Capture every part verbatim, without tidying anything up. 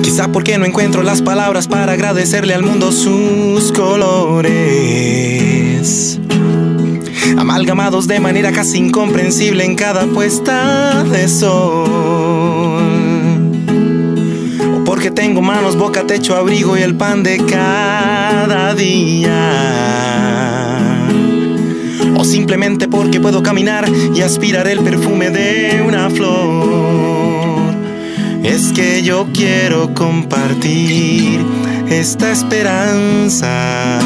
Quizá porque no encuentro las palabras para agradecerle al mundo sus colores, amalgamados de manera casi incomprensible en cada puesta de sol. O porque tengo manos, boca, techo, abrigo y el pan de cada día. O simplemente porque puedo caminar y aspirar el perfume de una flor. Es que yo quiero compartir esta esperanza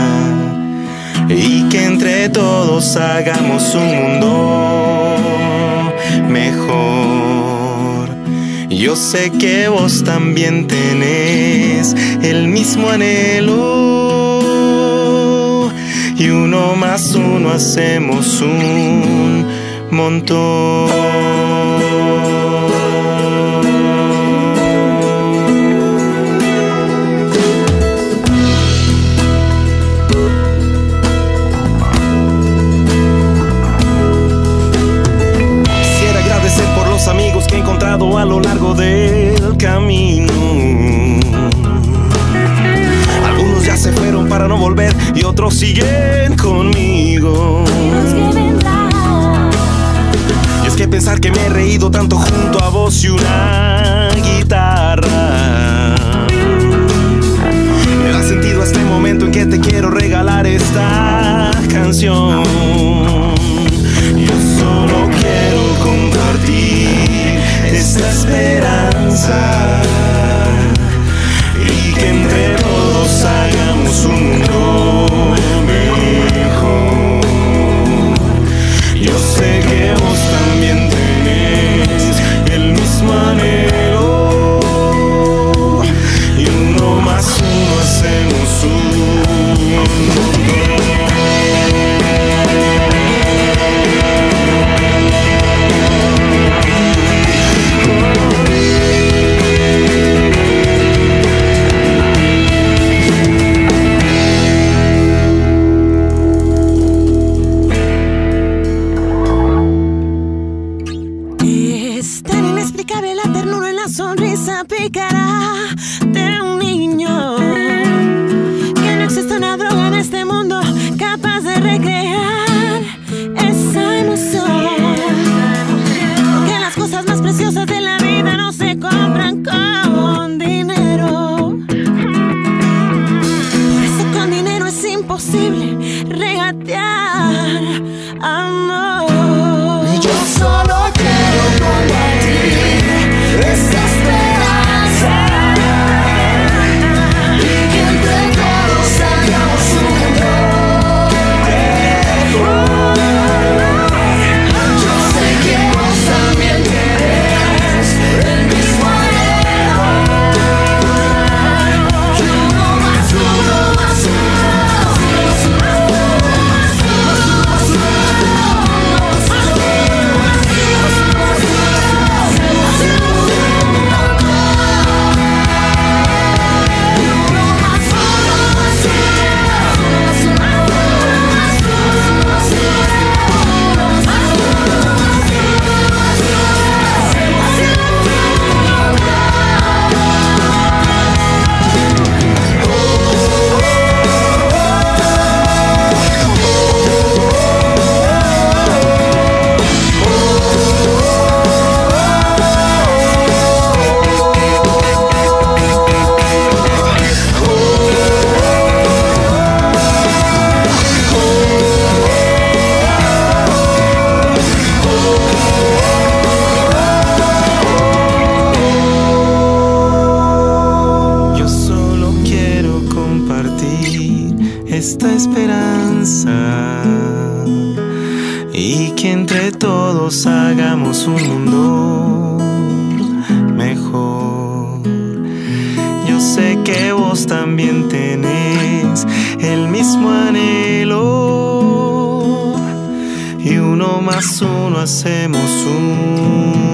y que entre todos hagamos un mundo mejor. Yo sé que vos también tenés el mismo anhelo, y uno más uno hacemos un montón. Amigos que he encontrado a lo largo del camino. Algunos ya se fueron para no volver y otros siguen conmigo. Y es que pensar que me he reído tanto junto a vos y una guitarra me da sentido a este momento en que te quiero regalar esta canción. Yo solo quiero compartir esta esperanza y que entre todos hagamos un mundo mejor. Yo sé que vos también tenés el mismo anhelo, y uno más uno hacemos un mundo. Picará de un niño, que no existe una droga en este mundo capaz de recrear esa emoción, porque las cosas más preciosas de la vida no se compran con dinero. Por eso con dinero es imposible regatear amor. Yo solo quiero compartir esta esperanza y que entre todos hagamos un mundo mejor. Yo sé que vos también tenés el mismo anhelo, y uno más uno más uno más esta esperanza y que entre todos hagamos un mundo mejor. Yo sé que vos también tenés el mismo anhelo, y uno más uno hacemos un